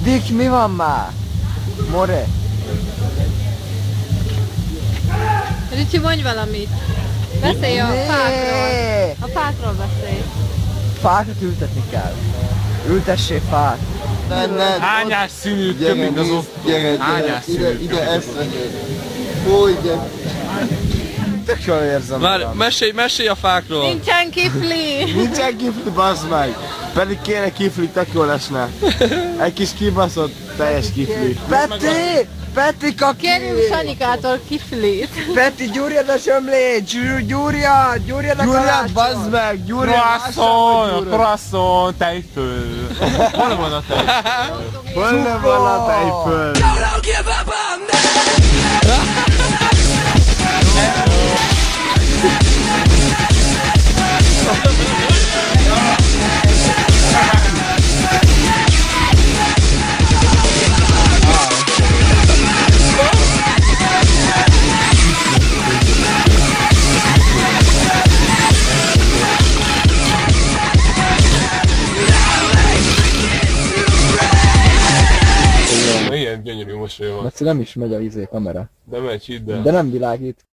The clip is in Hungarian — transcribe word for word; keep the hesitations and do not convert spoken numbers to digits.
Dick, mi van már? More? Ricsi, mondj valamit. Beszélj a fákról. A fákról beszélj. Fákat ültetni kell. Ültessék fát. Hányás színű több, mint az ott. Hányás színű. Ide ezt Fúj, gyere. Tök jól érzem. Már mesélj, mesélj a fákról. Nincsen kifli. Nincsen kifli, bazd meg. Pedig kéne kifli, tök jól esne. Egy kis kibaszott, teljes kifli. Peti! Peti, kaki! Kérjünk Sanyikától kiflit. Peti, gyúrjad a sömlét! Gyúrjad! Gyúrjad a Gyúrjad, kalácsot! bazd meg! Gyúrjad! Croissant, croissant, tejföl. Hol van a tejföl? Hol van a tejföl? Ilyen gyönyörű mosolyom van. Mert nem is megy a izé kamera. De megy, hidd el. De nem világít.